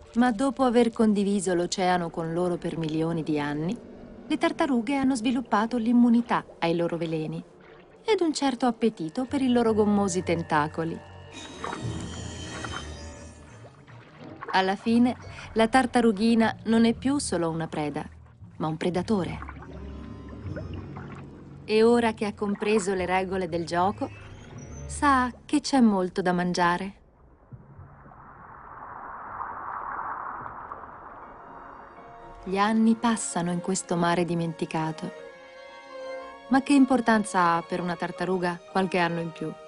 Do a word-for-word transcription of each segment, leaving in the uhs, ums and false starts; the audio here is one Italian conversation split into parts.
Ma dopo aver condiviso l'oceano con loro per milioni di anni, le tartarughe hanno sviluppato l'immunità ai loro veleni ed un certo appetito per i loro gommosi tentacoli. Alla fine, la tartarughina non è più solo una preda, ma un predatore. E ora che ha compreso le regole del gioco, sa che c'è molto da mangiare. Gli anni passano in questo mare dimenticato. Ma che importanza ha per una tartaruga qualche anno in più?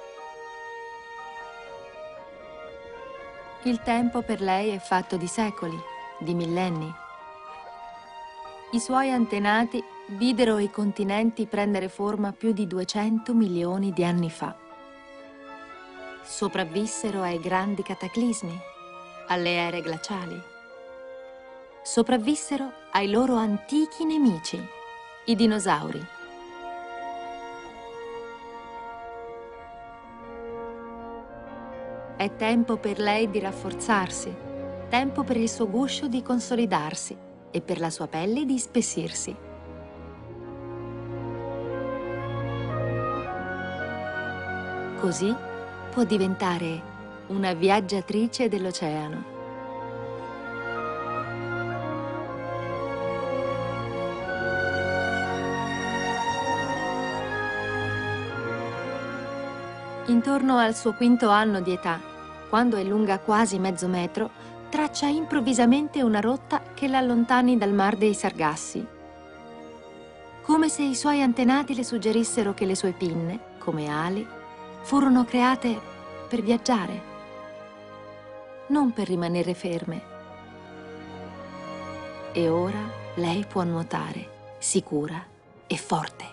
Il tempo per lei è fatto di secoli, di millenni. I suoi antenati videro i continenti prendere forma più di duecento milioni di anni fa. Sopravvissero ai grandi cataclismi, alle ere glaciali. Sopravvissero ai loro antichi nemici, i dinosauri. È tempo per lei di rafforzarsi, tempo per il suo guscio di consolidarsi e per la sua pelle di ispessirsi. Così può diventare una viaggiatrice dell'oceano. Intorno al suo quinto anno di età, quando è lunga quasi mezzo metro, traccia improvvisamente una rotta che la allontani dal Mar dei Sargassi. Come se i suoi antenati le suggerissero che le sue pinne, come ali, furono create per viaggiare, non per rimanere ferme. E ora lei può nuotare, sicura e forte.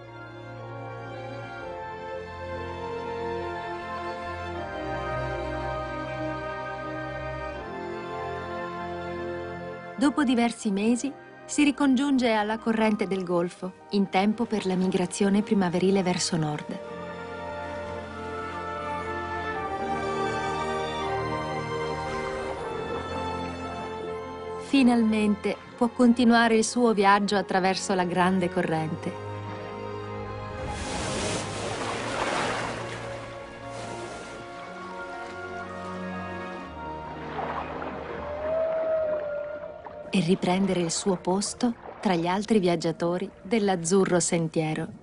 Dopo diversi mesi si ricongiunge alla corrente del Golfo, in tempo per la migrazione primaverile verso nord. Finalmente può continuare il suo viaggio attraverso la grande corrente. E riprendere il suo posto tra gli altri viaggiatori dell'azzurro sentiero.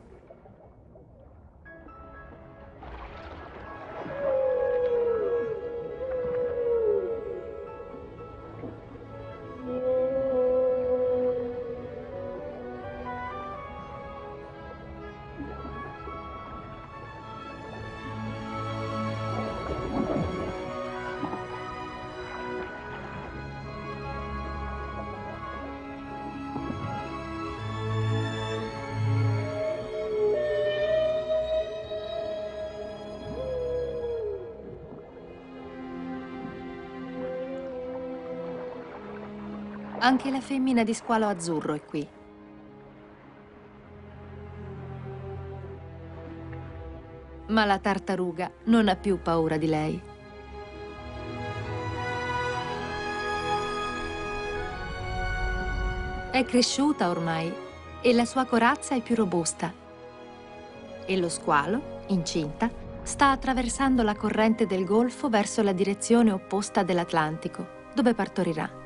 Anche la femmina di squalo azzurro è qui. Ma la tartaruga non ha più paura di lei. È cresciuta ormai e la sua corazza è più robusta. E lo squalo, incinta, sta attraversando la corrente del Golfo verso la direzione opposta dell'Atlantico, dove partorirà.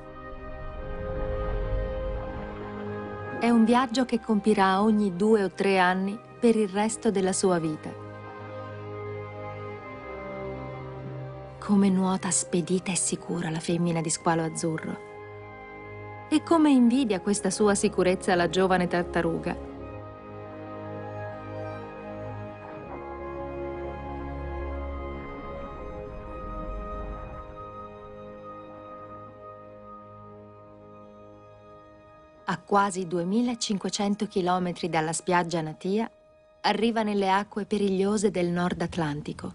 È un viaggio che compirà ogni due o tre anni per il resto della sua vita. Come nuota spedita e sicura la femmina di squalo azzurro. E come invidia questa sua sicurezza la giovane tartaruga. A quasi duemilacinquecento chilometri dalla spiaggia natia, arriva nelle acque perigliose del Nord Atlantico.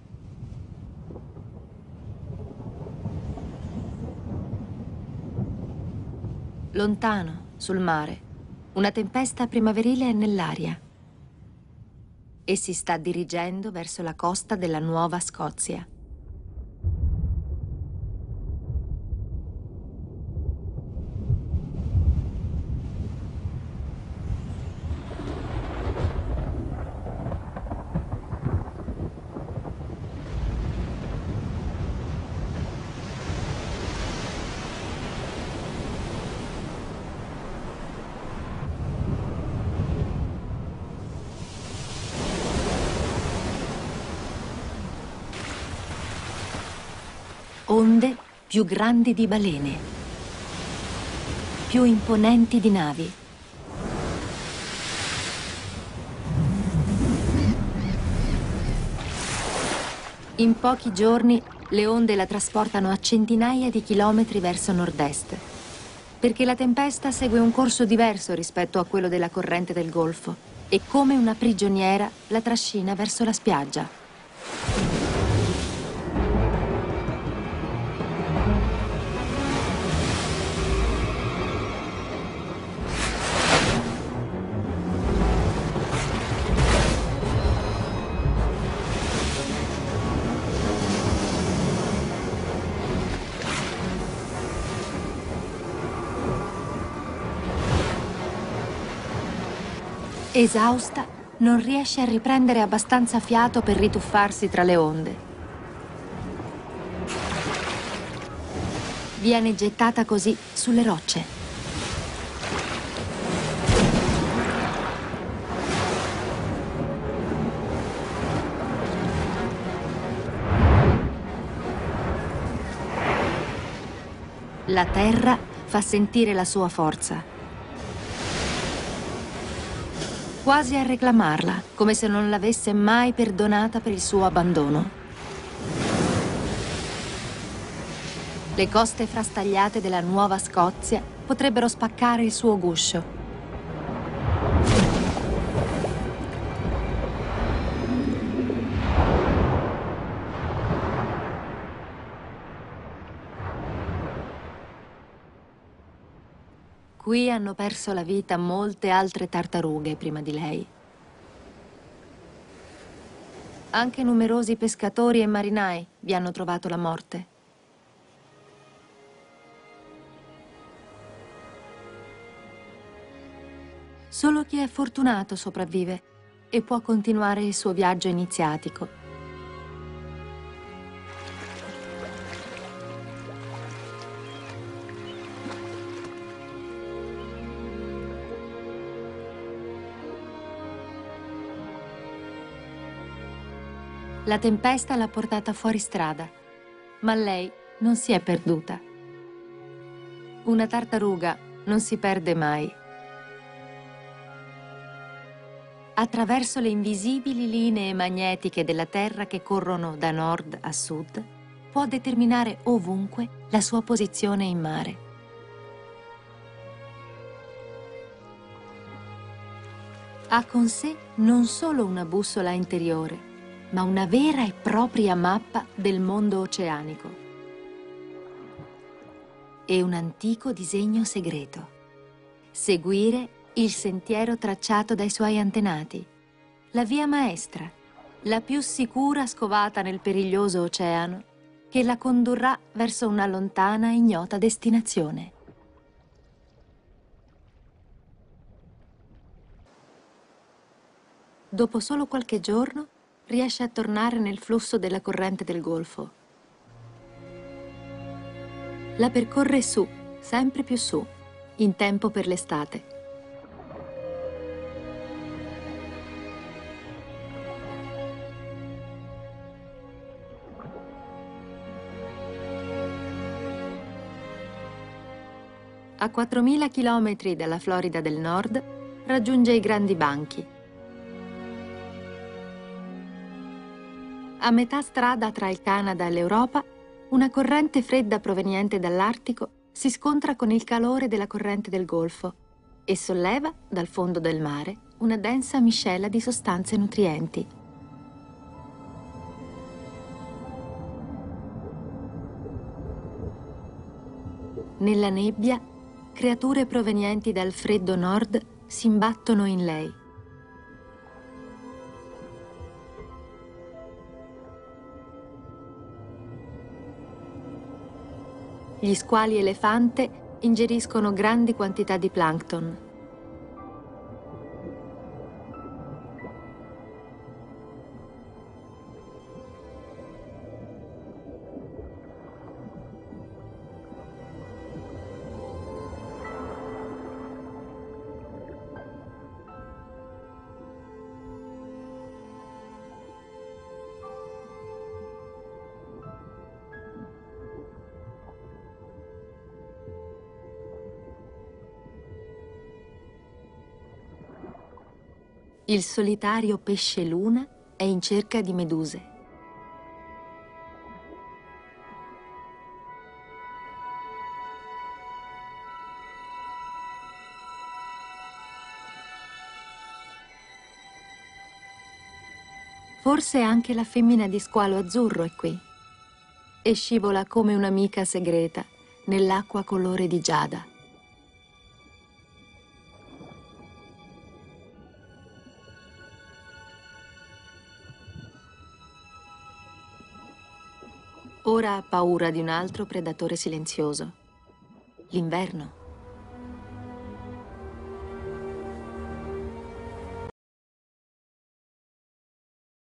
Lontano, sul mare, una tempesta primaverile è nell'aria e si sta dirigendo verso la costa della Nuova Scozia. onde più grandi di balene, più imponenti di navi. In pochi giorni le onde la trasportano a centinaia di chilometri verso nord-est, perché la tempesta segue un corso diverso rispetto a quello della corrente del Golfo e come una prigioniera la trascina verso la spiaggia. Esausta, non riesce a riprendere abbastanza fiato per rituffarsi tra le onde. Viene gettata così sulle rocce. La terra fa sentire la sua forza, quasi a reclamarla, come se non l'avesse mai perdonata per il suo abbandono. Le coste frastagliate della Nuova Scozia potrebbero spaccare il suo guscio. Qui hanno perso la vita molte altre tartarughe prima di lei. Anche numerosi pescatori e marinai vi hanno trovato la morte. Solo chi è fortunato sopravvive e può continuare il suo viaggio iniziatico. La tempesta l'ha portata fuori strada, ma lei non si è perduta. Una tartaruga non si perde mai. Attraverso le invisibili linee magnetiche della Terra che corrono da nord a sud, può determinare ovunque la sua posizione in mare. Ha con sé non solo una bussola interiore, ma una vera e propria mappa del mondo oceanico e un antico disegno segreto: seguire il sentiero tracciato dai suoi antenati, la via maestra, la più sicura scovata nel periglioso oceano, che la condurrà verso una lontana e ignota destinazione. Dopo solo qualche giorno, riesce a tornare nel flusso della corrente del Golfo. La percorre su, sempre più su, in tempo per l'estate. A quattromila chilometri dalla Florida del Nord raggiunge i Grandi Banchi. A metà strada tra il Canada e l'Europa, una corrente fredda proveniente dall'Artico si scontra con il calore della corrente del Golfo e solleva dal fondo del mare una densa miscela di sostanze nutrienti. Nella nebbia, creature provenienti dal freddo nord si imbattono in lei. Gli squali elefante ingeriscono grandi quantità di plancton. Il solitario pesce luna è in cerca di meduse. Forse anche la femmina di squalo azzurro è qui e scivola come un'amica segreta nell'acqua colore di giada. Ora ha paura di un altro predatore silenzioso, l'inverno.